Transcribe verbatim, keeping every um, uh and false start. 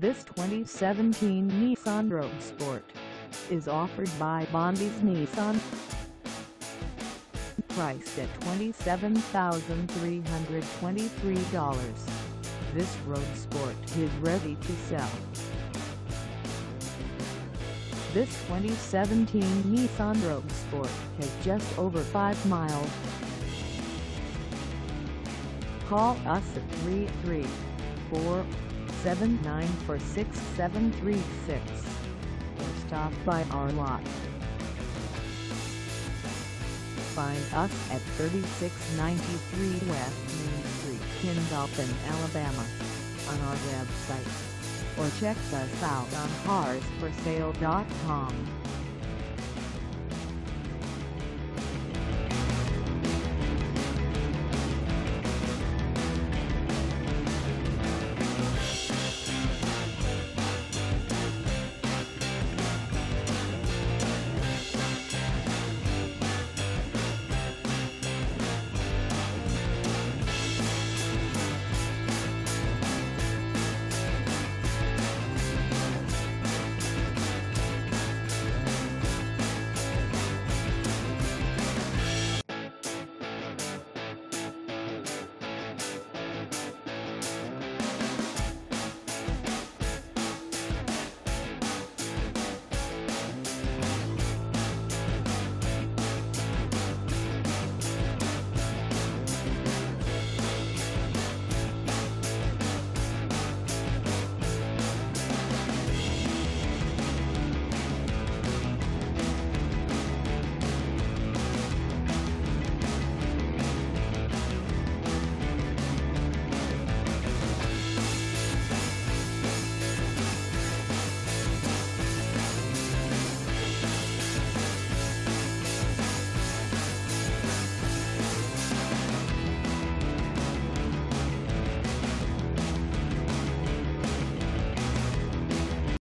This twenty seventeen Nissan Rogue Sport is offered by Bondi's Nissan. Priced at twenty-seven thousand three hundred twenty-three dollars, this Rogue Sport is ready to sell. This twenty seventeen Nissan Rogue Sport has just over five miles. Call us at three three four, seven nine four, six seven three six or stop by our lot. Find us at thirty-six ninety-three West Main Street in Dothan, Alabama, on our website, or check us out on cars for sale dot com.